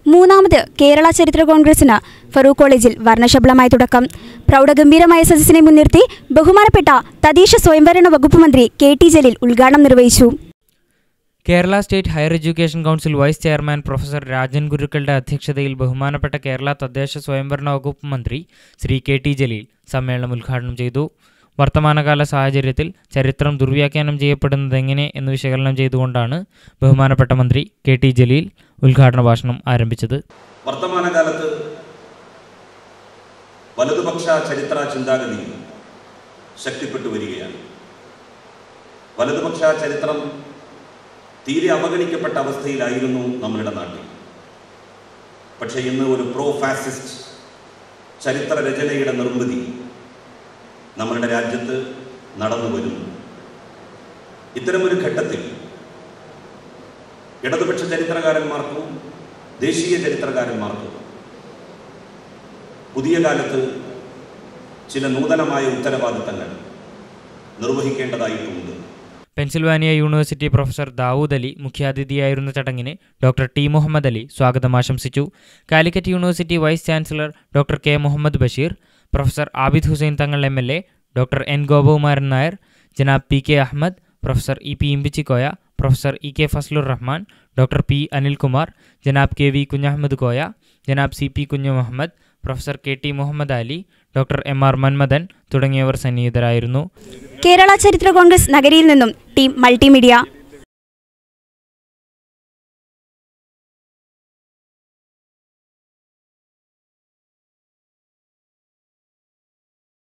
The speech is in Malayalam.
മൂന്നാമത് കേരള ചരിത്ര കോൺഗ്രസിന് ഫറൂഖ് കോളേജിൽ വർണ്ണശബളമായ തുടക്കം. പ്രൗഢഗംഭീരമായ സദസ്സിനെ മുൻനിർത്തി ബഹുമാനപ്പെട്ട തദ്ദേശ സ്വയംഭരണ വകുപ്പ് മന്ത്രി കെ.ടി. ജലീൽ ഉദ്ഘാടനം നിർവഹിച്ചു. Kerala state higher education council vice chairman professor Rajan ഗുരുക്കളുടെ അധ്യക്ഷതയിൽ ബഹുമാനപ്പെട്ട കേരള തദ്ദേശ സ്വയംഭരണ വകുപ്പ് മന്ത്രി ശ്രീ കെ.ടി. ജലീൽ സമ്മേളനം ഉദ്ഘാടനം ചെയ്തു. വർത്തമാനകാല സാഹചര്യത്തിൽ ചരിത്രം ദുർവ്യാഖ്യാനം ചെയ്യപ്പെടുന്നതെങ്ങനെ എന്ന് വിശകലനം ചെയ്തുകൊണ്ടാണ് ബഹുമാനപ്പെട്ട മന്ത്രി കെ.ടി. ജലീൽ ഉദ്ഘാടന ഭാഷണം ആരംഭിച്ചത്. വർത്തമാനകാലത്ത് വലതുപക്ഷ ചരിത്ര ചിന്താഗതി ശക്തിപ്പെട്ടു വരികയാണ്. വലതുപക്ഷ ചരിത്രം തീരെ അവഗണിക്കപ്പെട്ട അവസ്ഥയിലായിരുന്നു നമ്മളുടെ നാട്ടിൽ. പക്ഷേ ഇന്ന് ഒരു പ്രോ ഫാസിസ്റ്റ് ചരിത്ര രചനയുടെ നിർമ്മിതി നമ്മളുടെ രാജ്യത്ത് നടന്നു വരുന്നു. ഇത്തരമൊരു ഘട്ടത്തിൽ ഇടതുപക്ഷ ചരിത്രകാരന്മാർക്കും ദേശീയ ചരിത്രകാരന്മാർക്കും പുതിയ കാലത്ത് ചില നൂതനമായ ഉത്തരവാദിത്തങ്ങൾ നിർവഹിക്കേണ്ടതായിട്ടുണ്ട്. Pennsylvania university professor Dawood Ali മുഖ്യാതിഥിയായിരുന്ന ചടങ്ങിന് ഡോക്ടർ ടി മുഹമ്മദ് അലി സ്വാഗതം ആശംസിച്ചു. Calicut university vice chancellor doctor K Muhammad Basheer, professor Abid Hussain Thangal MLA, doctor N. Gopakumaran Nair, ജനാബ് P.K. Ahmed, professor E.P. Imbichikoya, professor E.K. Fazlur Rahman, doctor P. Anilkumar, ജനാബ് K.V. കുഞ്ഞഹമ്മദ് കോയ, ജനാബ് C.P. Kunhu Muhammad, professor K.T. Muhammad Ali, doctor M.R. Manmadhan തുടങ്ങിയവർ സന്നിഹിതരായിരുന്നു. കേരള ചരിത്ര കോൺഗ്രസ് നഗരിയിൽ നിന്നും ടീം മൾട്ടിമീഡിയ.